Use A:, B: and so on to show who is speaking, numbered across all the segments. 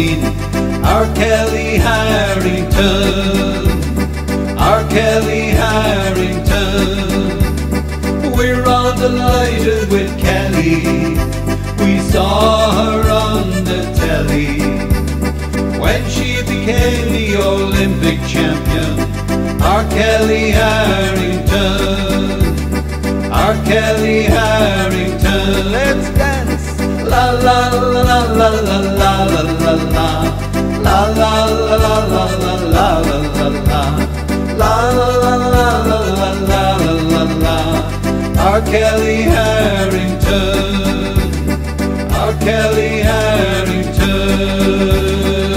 A: scene. R. Kelly Harrington, R. Kelly Harrington. We're all delighted with Kelly. We saw her on the telly when she became the Olympic champion. R. Kelly Harrington, R. Kelly Harrington. Let's dance. La la la la la la la la la la la la la la la la la la la. R. Kelly Harrington, R. Kelly Harrington.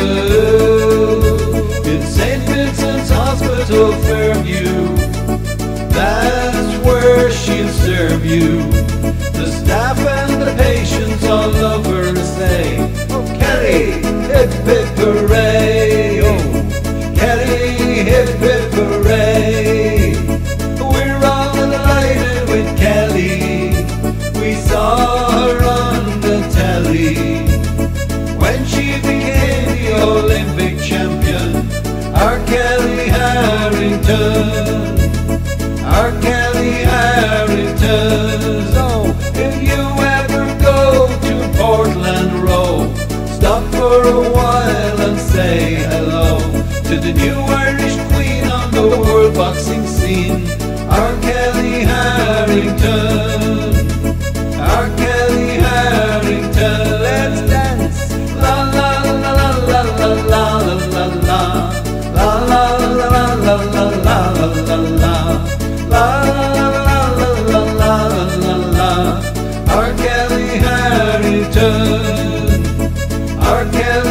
A: In St. Vincent's Hospital, Fairview, that's where she'll serve you. The staff and the patients all love her to say, oh, Kelly, hip hip hooray, oh, Kelly, hip hip hooray. We're all delighted with Kelly. We saw her on the telly when she became the Olympic champion. R. Kelly Harrington, R. Kelly Harrington. So if you ever go to Portland Row, stop for a while and say hello to the new Irish queen on the world boxing scene. R. Kelly Harrington, R. Kelly Harrington. Let's dance. La la la la la la la la la la la la la la la la la la. R. Kelly Harrington, R. Kelly